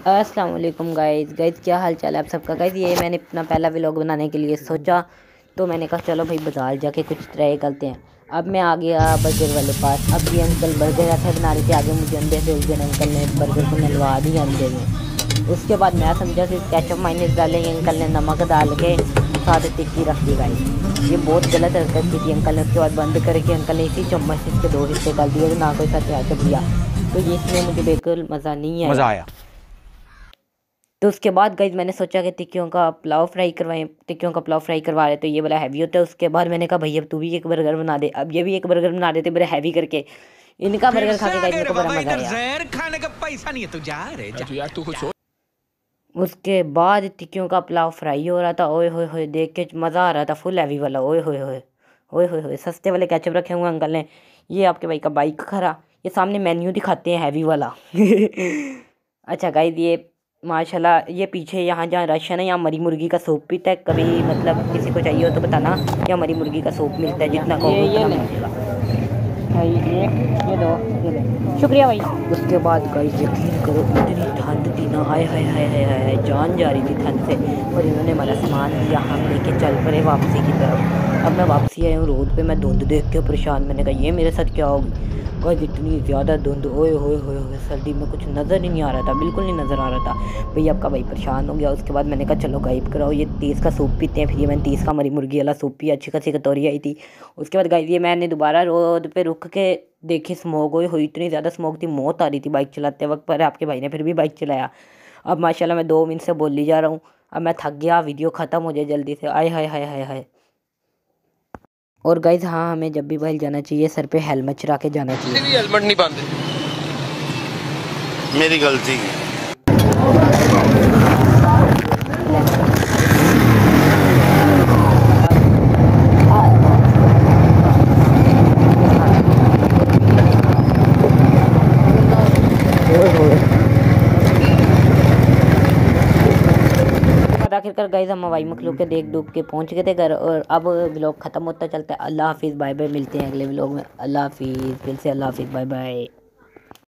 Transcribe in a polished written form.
अस्सलाम वालेकुम गाइज़ क्या हाल चाल है आप सबका। गाइज़ ये मैंने अपना पहला व्लॉग बनाने के लिए सोचा, तो मैंने कहा चलो भाई बाज़ार जाके कुछ ट्राई करते हैं। अब मैं आ गया बर्गर वाले पास। अब ये अंकल बर्गर ऐसे बना रहे थे, आगे मुझे अंदे से उस दिन अंकल ने बर्गर को नलवा दी अंदे में। उसके बाद मैं समझा कि केचप माइनस डालेंगे, अंकल ने नमक डाल के साथ टिक्की रख दी। गाइज़ ये बहुत गलत हरकत की थी अंकल ने। उसके बाद बंद करके अंकल ने इसी चम्मच से इसके 2 हिस्से कर दिए, ना कोई सा केचप दिया। तो ये इसमें मुझे बिल्कुल मज़ा नहीं आया। तो उसके बाद गाइज मैंने सोचा कि टिक्कियों का पुलाव फ्राई करवाएं। टिक्कियों का पुलाव फ्राई करवा रहे तो ये बड़ा हैवी होता है। उसके बाद मैंने कहा भैया तू भी एक बर्गर बना दे। अब ये भी एक बर्गर बना देते बड़े हैवी करके। इनका बर्गर खा के गाइज मेरे को बड़ा मजा आया। खाने का पैसा नहीं है तो जा रे जा। यार तू कुछ उसके बाद टिक्कियों का पुलाव फ्राई हो रहा था। ओए होए होए देख के मज़ा आ रहा था, फुल हैवी वाला। ओए होए होए ओए होए होए सस्ते वाले केचप रखे हुए अंकल ने। ये आपके भाई का बाइक खरा, ये सामने मेन्यू दिखाते हैं हैवी वाला। अच्छा गाइज ये माशाल्लाह ये पीछे यहाँ जहाँ रश है ना, यहाँ मरी मुर्गी का सूप पीता है। कभी मतलब किसी को चाहिए हो तो बताना, यहाँ मरी मुर्गी का सूप मिलता है, जितना कहोगे उतना मिलेगा। भाई ये दो, ये दो, शुक्रिया भाई। उसके बाद गाइस यकीन करो इतनी ठंड थी ना, हाय हाय हाय हाय हाय जान जा रही थी ठंड से। और इन्होंने हमारा सामान दिया, हम लेके चल पड़े वापसी की तरफ। अब मैं वापसी आया हूँ रोड पे, मैं धुंध देख के परेशान। मैंने कहा ये मेरे साथ क्या होगी। गाइस इतनी ज़्यादा धुंध, ओए होए होए होए सर्दी में कुछ नज़र ही नहीं आ रहा था, बिल्कुल नहीं नज़र आ रहा था। भाई आपका भाई परेशान हो गया। उसके बाद मैंने कहा चलो गाइब कराओ, ये 30 का सूप पीते हैं। फिर ये मैंने 30 का मरी मुर्गी वाला सूप पिया, अच्छी खासी कटोरी आई थी। उसके बाद गाइस ये मैंने दोबारा रोड पे रुक के देखी, स्मोक हुई इतनी ज़्यादा स्मोक थी, मौत आ रही थी बाइक चलाते वक्त। पर आपके भाई ने फिर भी बाइक चलाया। अब माशाल्लाह मैं 2 मिनट से बोली जा रहा हूँ। अब मैं थक गया, वीडियो ख़त्म हो जाए जल्दी से। आय हाय हाय हाय हाय। और गाइज हाँ, हमें जब भी बाहर जाना चाहिए सर पे हेलमेट चढ़ा के जाना चाहिए। हेलमेट नहीं बांधे, मेरी गलती की। आखिरकार गाइज हम हवाई मखलूक के देख दुख के पहुंच गए थे घर। और अब व्लॉग ख़त्म होता चलता है। अल्लाह हाफिज़, बाय बाय, मिलते हैं अगले व्लॉग में। अल्लाह हाफिज़, फिर से अल्लाह हाफिज़, बाय बाय।